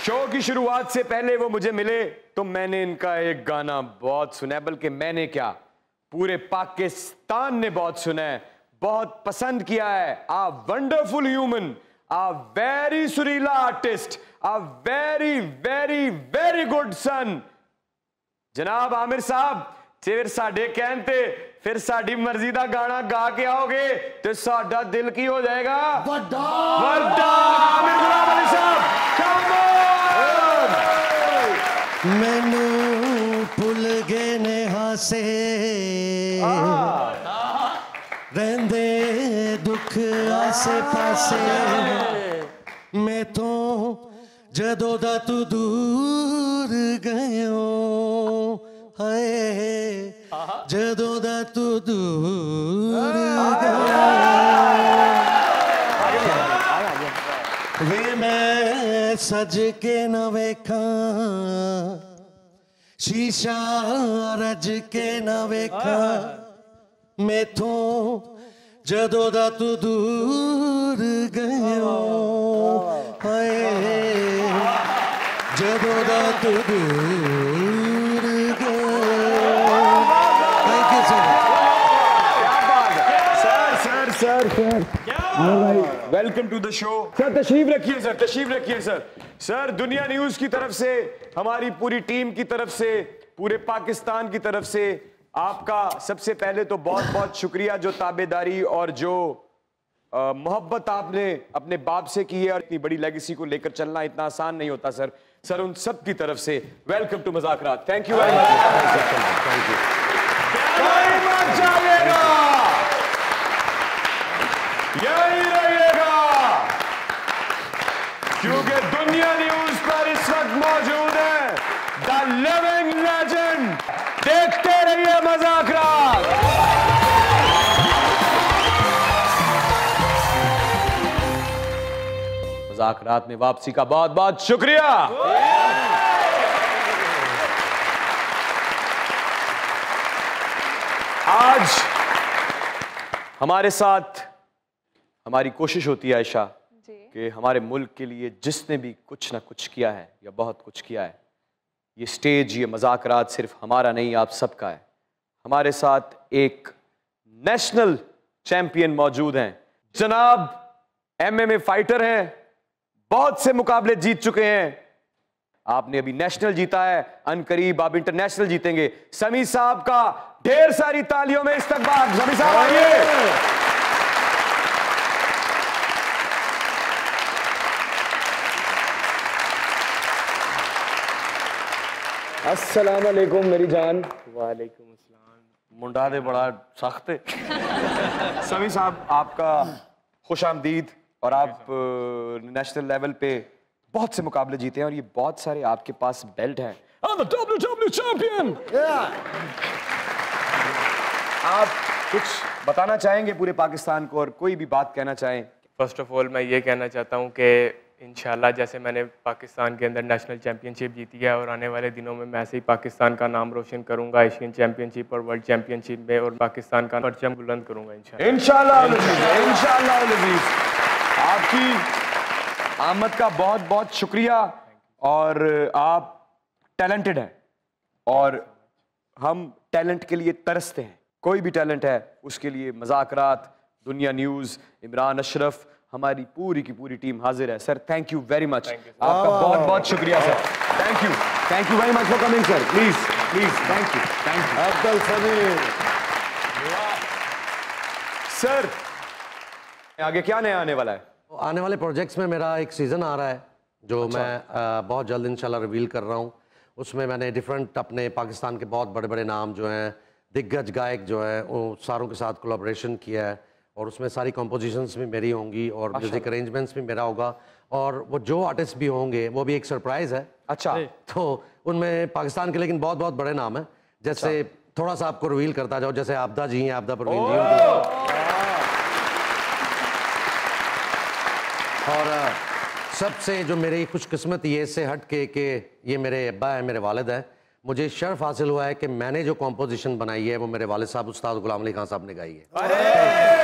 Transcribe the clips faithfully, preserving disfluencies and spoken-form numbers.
Show की शुरुआत से पहले वो मुझे मिले तो मैंने इनका एक गाना बहुत सुना है, बल्कि मैंने क्या पूरे पाकिस्तान ने बहुत सुना है, बहुत पसंद किया है। A wonderful human, a very सुरीला artist, a very very very good son. जनाब आमिर साहब, फिर साडे कहन ते फिर साडी मर्जी दा गाना गा के आओगे तो साडा दिल की हो जाएगा बड़ा बड़ा। आमिर गुलाम अली साहब, कम ऑन। मैनू भुल गए ने हासे रहंदे दुख आसे पासे, मैं तो जदों दा तू दूर गयो हाय, जदों दा तू दूर गयो वे मैं सज के न वेखा, शीशा रज के न वेखा, मैथों जदों दा तू दूर गयो हाय, जदों दा तू दूर गयो। Thank you sir. Sir sir sir sir welcome to the show. Sir तशरीफ रखिए, सर तशरीफ रखिए। सर सर दुनिया न्यूज की तरफ से, हमारी पूरी टीम की तरफ से, पूरे पाकिस्तान की तरफ से आपका सबसे पहले तो बहुत बहुत शुक्रिया, जो ताबेदारी और जो मोहब्बत आपने अपने बाप से की है, और इतनी बड़ी लेगेसी को लेकर चलना इतना आसान नहीं होता सर। सर उन सब की तरफ से वेलकम टू मज़ाकरात। Thank you very much. Thank you. यही रहिएगा क्योंकि दुनिया न्यूज पर इस वक्त मौजूद है द लिविंग लेजेंड। देखते रहिए मज़ाकरात। मज़ाकरात में वापसी का बहुत बहुत शुक्रिया। आज हमारे साथ हमारी कोशिश होती है आयशा कि हमारे मुल्क के लिए जिसने भी कुछ ना कुछ किया है या बहुत कुछ किया है, ये स्टेज, ये मज़ाकरात सिर्फ हमारा नहीं, आप सबका है। हमारे साथ एक नेशनल चैंपियन मौजूद हैं, जनाब एमएमए फाइटर हैं, बहुत से मुकाबले जीत चुके हैं। आपने अभी नेशनल जीता है, अनकरीब आप इंटरनेशनल जीतेंगे। समी साहब का ढेर सारी तालियों में इस्तकबाल। समी साहब आइए। अस्सलाम वालेकुम मेरी जान। वालेकुम अस्सलाम। मुंडा दे बड़ा सख्त है। समी साहब आपका खुश आमदीद, और आप नेशनल लेवल पे बहुत से मुकाबले जीते हैं और ये बहुत सारे आपके पास बेल्ट हैं। I'm the W W champion. आप कुछ बताना चाहेंगे पूरे पाकिस्तान को, और कोई भी बात कहना चाहें? फर्स्ट ऑफ ऑल मैं ये कहना चाहता हूँ कि इंशाल्लाह जैसे मैंने पाकिस्तान के अंदर नेशनल चैम्पियनशिप जीती है, और आने वाले दिनों में मैं ऐसे ही पाकिस्तान का नाम रोशन करूंगा एशियन चैम्पियनशिप और वर्ल्ड चैम्पियनशिप में, और पाकिस्तान का परचम बुलंद करूंगा इंशाल्लाह। इंशाल्लाह इंशाल्लाह। आपकी आमद का बहुत बहुत शुक्रिया, और आप टैलेंटेड हैं और हम टैलेंट के लिए तरसते हैं। कोई भी टैलेंट है उसके लिए मज़ाकरात, दुनिया न्यूज़, इमरान अशरफ, हमारी पूरी की पूरी टीम हाजिर है। Sir thank you very much, आपका बहुत बहुत शुक्रिया sir. Thank you thank you very much for coming sir. Please please thank you thank you Abdul Sameer. Sir आगे क्या नया आने वाला है? आने वाले प्रोजेक्ट्स में मेरा एक सीज़न आ रहा है जो अच्छा। मैं आ, बहुत जल्द इंशाल्लाह रिवील कर रहा हूँ। उसमें मैंने डिफरेंट अपने पाकिस्तान के बहुत बड़े बड़े नाम जो हैं, दिग्गज गायक जो है, वो सारों के साथ कोलैबोरेशन किया है, और उसमें सारी कंपोजिशंस भी मेरी होंगी और म्यूजिक अरेंजमेंट्स भी मेरा होगा, और वो जो आर्टिस्ट भी होंगे वो भी एक सरप्राइज़ है। अच्छा, तो उनमें पाकिस्तान के लेकिन बहुत बहुत बड़े नाम हैं। जैसे अच्छा। थोड़ा सा आपको रिवील करता जाओ, जैसे आपदा जी हैं, आपदा परवीन जी हैं, और सबसे जो मेरी खुशकिस्मती है इससे हट के कि ये मेरे अब्बा है, मेरे वालिद है, मुझे शर्फ हासिल हुआ है कि मैंने जो कॉम्पोजिशन बनाई है वो मेरे वालिद साहब उस्ताद गुलाम अली खान साहब ने गाई है।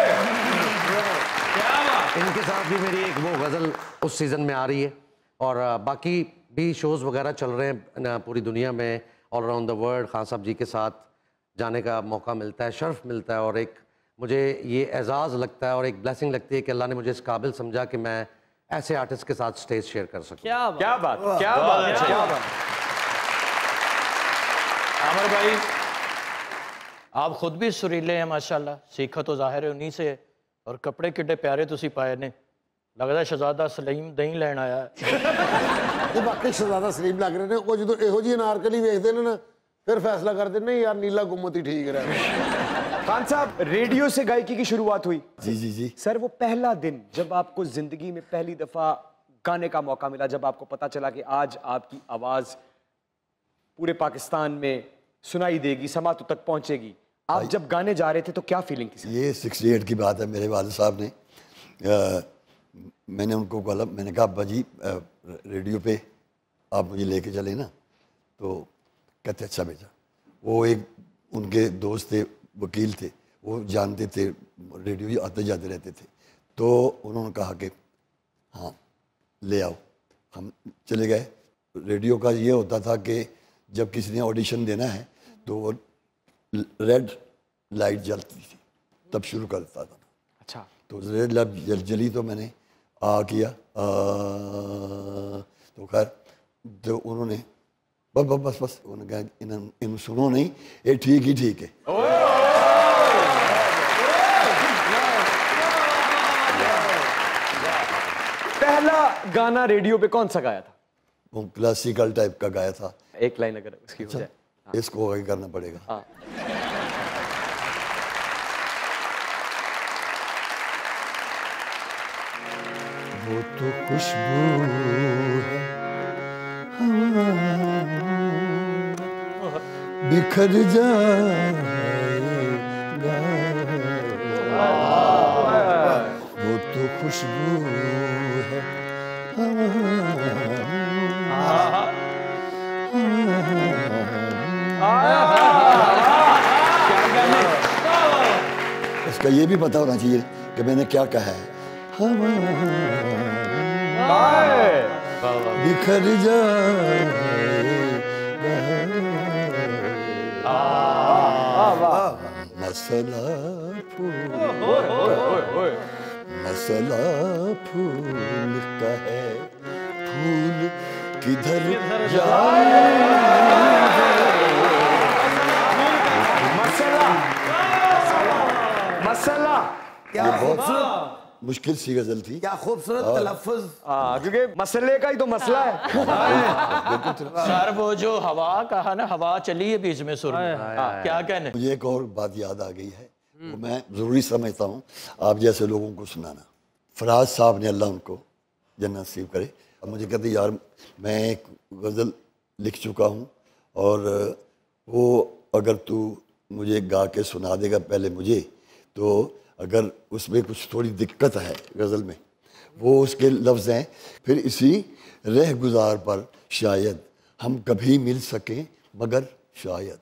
इनके साथ भी मेरी एक वो गज़ल उस सीज़न में आ रही है, और बाकी भी शोज़ वगैरह चल रहे हैं ना पूरी दुनिया में, all around the world, Khan साहब जी के साथ जाने का मौका मिलता है, शर्फ मिलता है, और एक मुझे ये एजाज़ लगता है और एक ब्लेसिंग लगती है कि अल्लाह ने मुझे इस काबिल समझा कि मैं ऐसे आर्टिस्ट के साथ स्टेज शेयर कर सकूं। क्या बात, क्या बात, क्या बात, क्या बात। आमिर भाई, आप खुद भी सुरीले हैं माशाल्लाह, सीखा तो जाहिर है उन्हीं से, और कपड़े किड्डे प्यारे तुसी पाए ने, लगदा शहजादा सलीम दही लैन आया है। बाकी शहजादा सलीम लग रहे ने, वो जो ਇਹੋ ਜਿਹੀ ਅਨਾਰਕਲੀ ਵੇਖਦੇ ਨੇ ना फिर फैसला करते नहीं यार नीला गुम्मत ही ठीक रहा। खान साहब, रेडियो से गायकी की शुरुआत हुई। जी जी जी सर, वो पहला दिन जब आपको जिंदगी में पहली दफा गाने का मौका मिला, जब आपको पता चला कि आज आपकी आवाज पूरे पाकिस्तान में सुनाई देगी, समातों तक पहुंचेगी, आप जब गाने जा रहे थे तो क्या फीलिंग थी? ये सिक्सटी एट की बात है। मेरे वालिद साहब ने आ, मैंने उनको बोला, मैंने कहा अब्बा जी आ, रेडियो पे आप मुझे लेके चले ना, तो कहते अच्छा बेटा। वो एक उनके दोस्त थे, वकील थे, वो जानते थे, रेडियो आते जाते रहते थे, तो उन्होंने कहा कि हाँ ले आओ। हम चले गए। रेडियो का ये होता था कि जब किसी ने ऑडिशन देना है तो वो रेड लाइट जलती थी, तब शुरू करता था। अच्छा। तो रेड लाइट जल जली तो मैंने आ किया, आ, तो खैर तो उन्होंने बस बस बस बस उन्होंने कहा इन, इन सुनो नहीं, ये ठीक ही ठीक है। पहला गाना रेडियो पे कौन सा गाया था? वो क्लासिकल टाइप का गाया था। एक लाइन अगर उसकी हो जाए। हाँ। इसको आगे करना पड़ेगा। हाँ। वो तो खुशबू है बिखर जाएगा, वो तो खुशबू है इसका ये भी पता होना चाहिए कि मैंने क्या कहा है। बिखर जाएगा मसला फूल, मसला फूल का है, फूल किधर जाए। मसला मसला क्या खूबसूरत मुश्किल सी गजल थी। क्या खूबसूरत तलफ्फुज। हाँ, क्योंकि मसले का ही तो मसला है। सर वो जो हवा कहा ना, हवा चली है बीच में सुर में, क्या कहने। मुझे एक और बात याद आ गई है, वो मैं ज़रूरी समझता हूँ आप जैसे लोगों को सुनाना। फराज साहब ने, अल्लाह उनको जन्नत नसीब करे, अब मुझे कहते यार मैं एक गज़ल लिख चुका हूँ और वो अगर तू मुझे गा के सुना देगा पहले मुझे, तो अगर उसमें कुछ थोड़ी दिक्कत है गज़ल में, वो उसके लफ्ज़ हैं, फिर इसी रह गुज़ार पर शायद हम कभी मिल सकें मगर शायद।